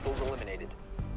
Hostiles eliminated.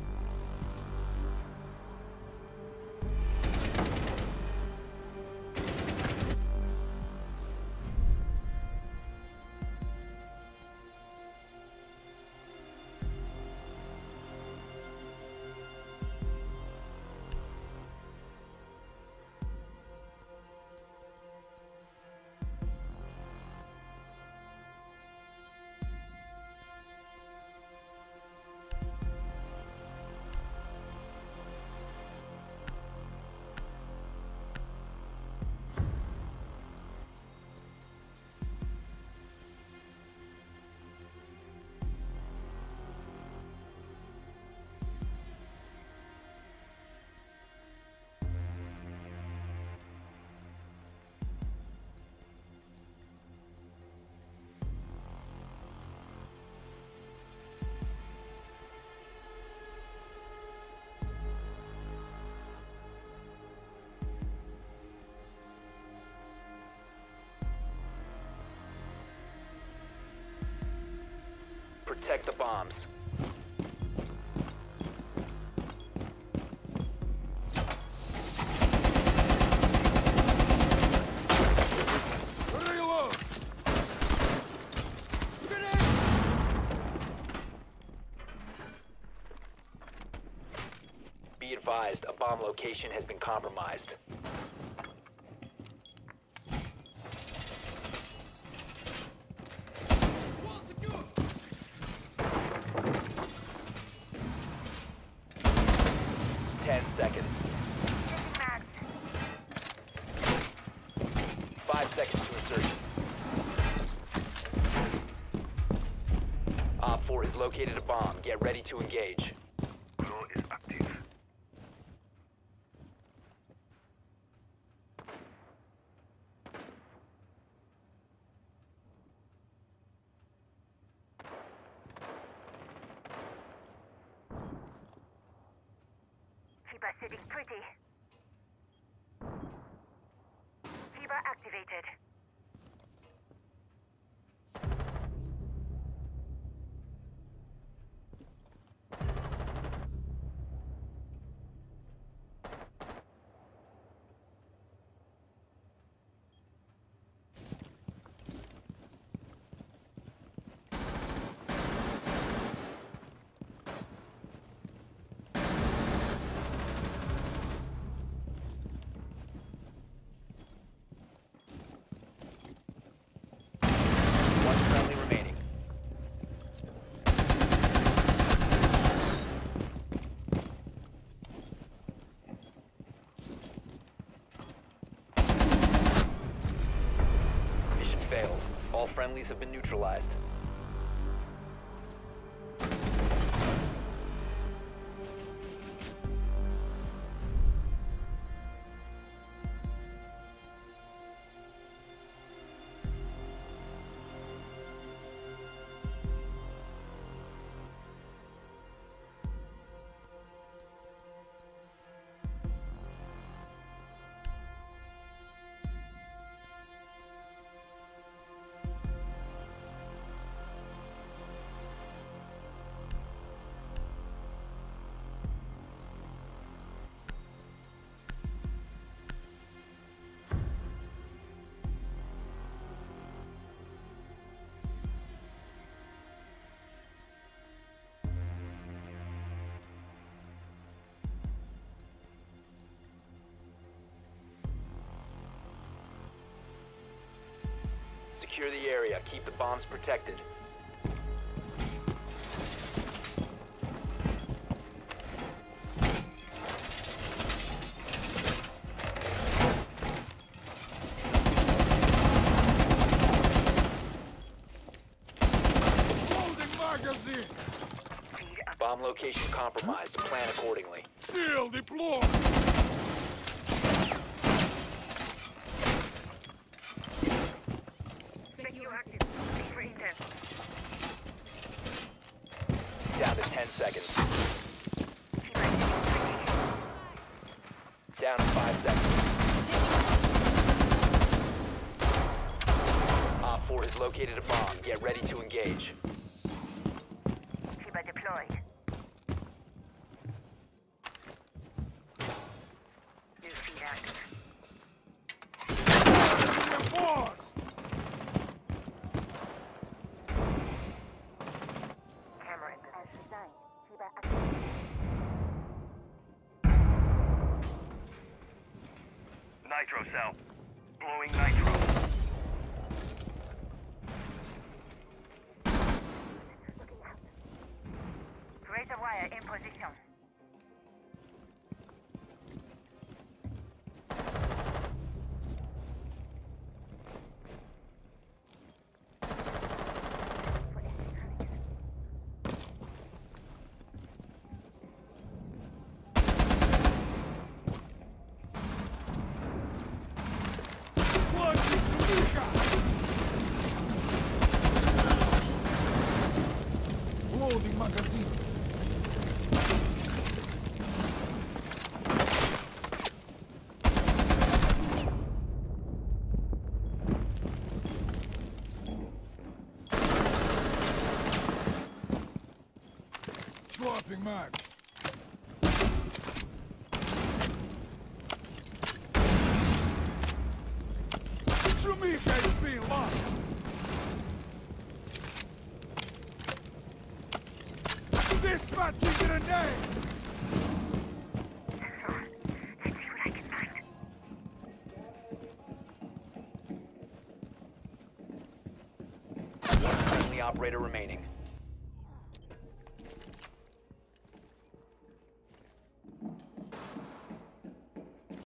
Protect the bombs. Reload! Be advised, a bomb location has been compromised. Wall secure! 10 seconds. 5 seconds to insertion. Op 4 has located a bomb. Get ready to engage. Drone is active. Keeper sitting pretty. Keeper activated. One friendly remaining. Mission failed. All friendlies have been neutralized. Secure the area. Keep the bombs protected. Loading magazine! Bomb location compromised. Plan accordingly. Seal deployed! Secure active. For intent. Down to 10 seconds. Keeper sitting pretty. Down to 5 seconds. Op 4 has located a bomb. Get ready to engage. Keeper deployed. Kiba activated. Nitro cell. Blowing nitro. Razor wire in position. Платье Шумиха! Loading magazine. Swapping mag. Shumika is being launched. Dispatching grenade. Let's see what I can find. One friendly operator remaining.